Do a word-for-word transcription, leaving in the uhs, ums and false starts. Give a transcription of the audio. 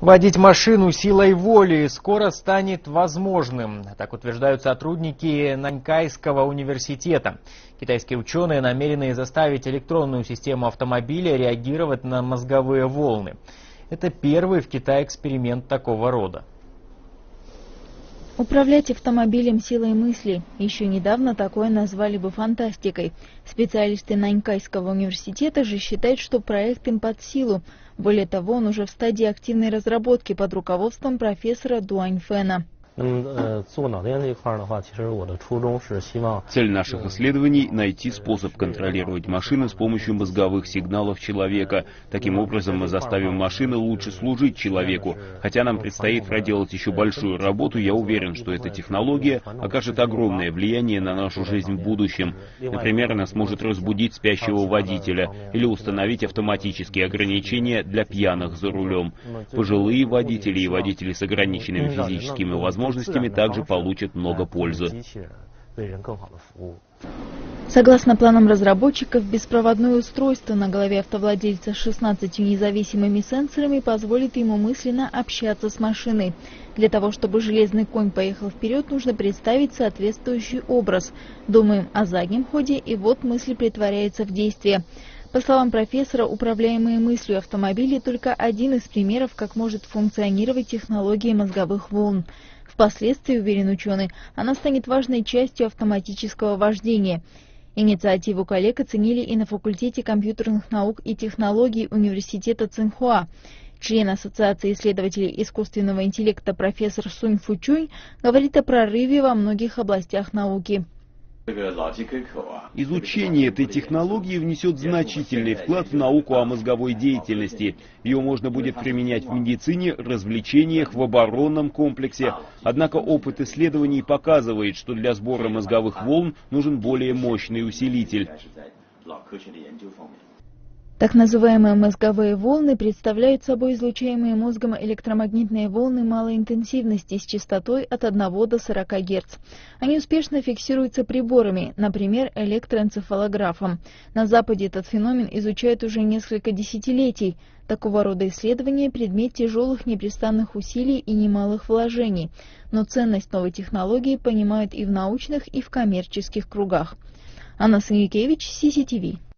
Водить машину силой воли скоро станет возможным, так утверждают сотрудники Нанькайского университета. Китайские ученые намерены заставить электронную систему автомобиля реагировать на мозговые волны. Это первый в Китае эксперимент такого рода. Управлять автомобилем силой мысли. Еще недавно такое назвали бы фантастикой. Специалисты Нанькайского университета же считают, что проект им под силу. Более того, он уже в стадии активной разработки под руководством профессора Дуань Фэна. Цель наших исследований – найти способ контролировать машины с помощью мозговых сигналов человека. Таким образом, мы заставим машины лучше служить человеку. Хотя нам предстоит проделать еще большую работу, я уверен, что эта технология окажет огромное влияние на нашу жизнь в будущем. Например, она сможет разбудить спящего водителя или установить автоматические ограничения для пьяных за рулем. Пожилые водители и водители с ограниченными физическими возможностями возможностями также получат много пользы. Согласно планам разработчиков, беспроводное устройство на голове автовладельца с шестнадцатью независимыми сенсорами позволит ему мысленно общаться с машиной. Для того, чтобы железный конь поехал вперед, нужно представить соответствующий образ. Думаем о заднем ходе, и вот мысль претворяется в действие. По словам профессора, управляемые мыслью автомобили только один из примеров, как может функционировать технология мозговых волн. Впоследствии, уверен ученый, она станет важной частью автоматического вождения. Инициативу коллег оценили и на факультете компьютерных наук и технологий университета Цинхуа. Член Ассоциации исследователей искусственного интеллекта профессор Сунь Фучунь говорит о прорыве во многих областях науки. Изучение этой технологии внесет значительный вклад в науку о мозговой деятельности. Ее можно будет применять в медицине, развлечениях, в оборонном комплексе. Однако опыт исследований показывает, что для сбора мозговых волн нужен более мощный усилитель. Так называемые мозговые волны представляют собой излучаемые мозгом электромагнитные волны малой интенсивности с частотой от одного до сорока герц. Они успешно фиксируются приборами, например, электроэнцефалографом. На Западе этот феномен изучают уже несколько десятилетий. Такого рода исследования – предмет тяжелых непрестанных усилий и немалых вложений. Но ценность новой технологии понимают и в научных, и в коммерческих кругах. Анна Санюкевич, Си Си Ти Ви.